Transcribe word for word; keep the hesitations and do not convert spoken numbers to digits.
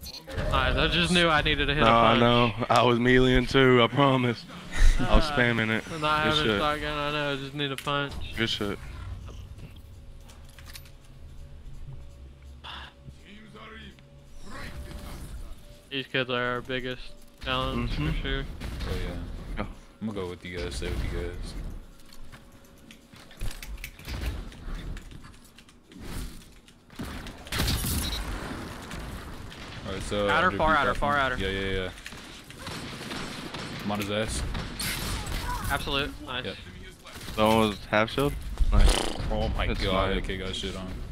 Nice, I just knew I needed to hit No, a I punch. know. I was mealing too, I promise. I was Uh, spamming it. Not Good having a shit. shotgun, I know, I just need a punch. Good shit. These kids are our biggest challenge Mm-hmm. for sure. Oh yeah. Oh. I'm gonna go with you guys, stay with you guys. Alright, so... Outer, under far be outer, careful. far outer. Yeah, yeah, yeah. I'm on his ass. Absolute, nice. Yep. That one was half shield? Nice. Oh my That's god, fine. that kid got shit on.